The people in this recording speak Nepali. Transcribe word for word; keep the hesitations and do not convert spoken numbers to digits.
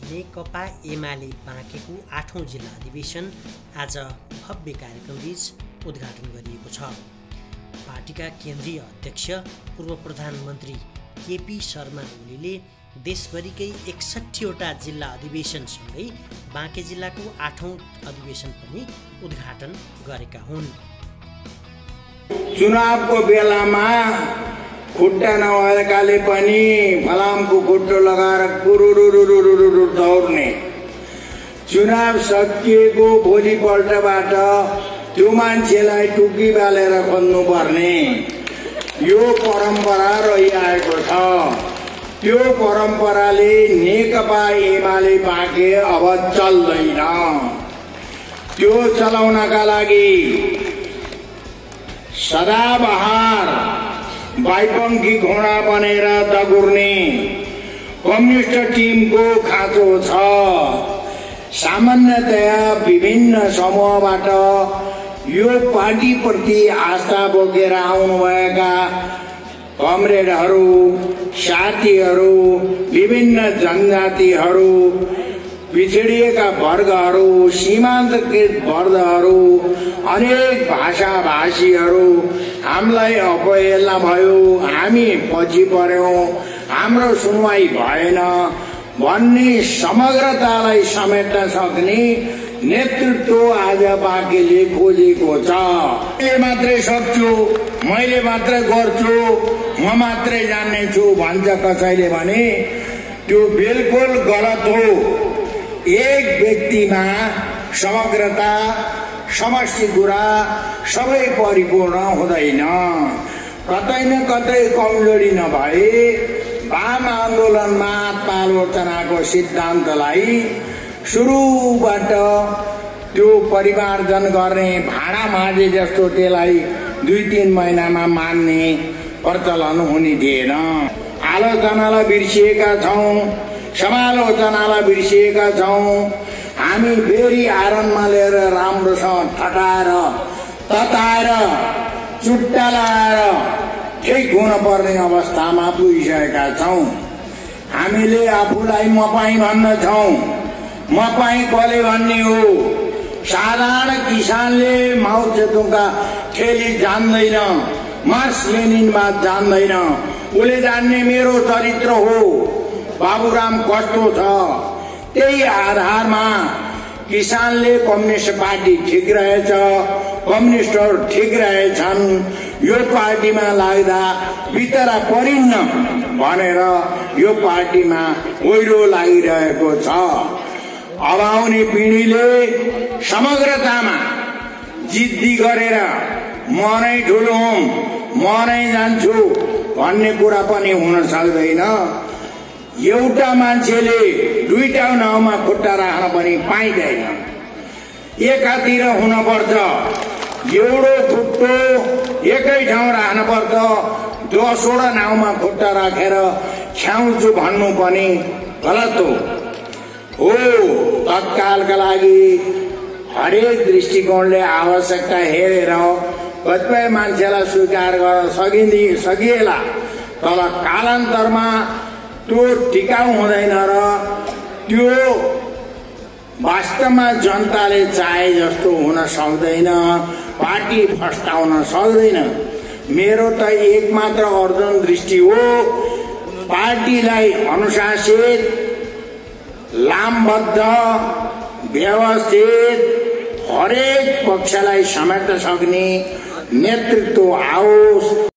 नेकपा एमाले बाँकेको आठौं जिल्ला अधिवेशन आज भव्य कार्यक्रमबीच उद्घाटन गरिएको छ। पार्टीका केन्द्रीय अध्यक्ष पूर्व प्रधानमन्त्री केपी शर्मा ओलीले देशभरिकै एकसट्ठीवटा जिल्ला अधिवेशनसँगै बाँके जिल्लाको आठौं अधिवेशन पनि उद्घाटन गरेका हुन्। चुनावको बेलामा खुट्टा नभएकाले पनि फलामको खुट्टो लगाएर कुरुरुरुरुरुरु दौड्ने, चुनाव सकिएको भोलिपल्टबाट त्यो मान्छेलाई टुकी बालेर खोज्नुपर्ने यो परम्परा रहिआएको छ। त्यो परम्पराले नेकपा एमाले बाँके अब चल्दैन। त्यो चलाउनका लागि सदाबहार बाइपङ्खी घोडा बनेर दगुर्ने कम्युनिस्ट टिमको खाँचो छ। सामान्यतया विभिन्न समूहबाट यो पार्टीप्रति आस्था बोकेर आउनुभएका कमरेडहरू, साथीहरू, विभिन्न जनजातिहरू, पिछडिएका वर्गहरू, सीमान्तकृत वर्गहरू, अनेक भाषा भाषीहरू हामीलाई अपहेलना भयो, हामी पछि पर्यौं, हाम्रो सुनवाई भएन भन्ने समग्रतालाई समेट्न सक्ने नेतृत्व आज बाँकेले खोजेको छ। मैले मात्रै सक्छु, मैले मात्रै गर्छु, म मात्रै जान्ने छु भन्छ कसैले भने त्यो बिल्कुल गलत हो। एक व्यक्तिमा समग्रता, समष्टि कुरा सबै परिपूर्ण हुँदैन। कतै न कतै कमजोरी नभए वाम आन्दोलनमा आत्मालोचनाको सिद्धान्तलाई सुरुबाट त्यो परिमार्जन गर्ने भाँडा माझे जस्तो त्यसलाई दुई तीन महिनामा मान्ने प्रचलन हुने थिएन। आलोचनालाई बिर्सिएका छौं, समालोचनालाई बिर्सिएका छौं। हामी फेरि आरनमा लिएर राम्रोसँग ठटाएर तताएर चुट्टा लगाएर ठिक हुन पर्ने अवस्थामा पुगिसकेका छौं। हामीले आफूलाई मपाई भन्दछौं। मपाई कसले भन्ने हो? साधारण किसानले माओ त्से-तुङका ठेली जान्दैन, मार्क्स लेनिनवाद जान्दैन। उसले जान्ने मेरो चरित्र हो, बाबुराम कस्तो छ। त्यही आधारमा किसानले कम्युनिस्ट पार्टी ठिक रहेछ, कम्युनिस्टहरू ठिक रहेछन्, यो पार्टीमा लाग्दा बितरा परिन्न भनेर यो पार्टीमा ओइरो लागिरहेको छ। अब आउने पिँढीले समग्रतामा जिद्दी गरेर म नै ठुलो हुँ, म नै जान्छु भन्ने कुरा पनि हुन सक्दैन। एउटा मान्छेले दुईटा नाउँमा खुट्टा राख्न पनि पाइँदैन। एकातिर हुनुपर्छ, एउटो खुट्टो एकै ठाउँ राख्नुपर्छ। दसवटा नाउँमा खुट्टा राखेर छ्याउँछु भन्नु पनि गलत हो। हो तत्कालका लागि हरेक दृष्टिकोणले आवश्यकता हेरेर कतिपय मान्छेलाई स्वीकार गर्न सकिँदै सकिएला, तर कालान्तरमा त्यो टिकाउ हुँदैन र त्यो वास्तवमा जनताले चाहे जस्तो हुन सक्दैन, पार्टी फस्टाउन सक्दैन। मेरो त एकमात्र अर्जुन दृष्टि हो, पार्टीलाई अनुशासित, लामबद्ध, व्यवस्थित, हरेक पक्षलाई समेट्न सक्ने नेतृत्व आओस्।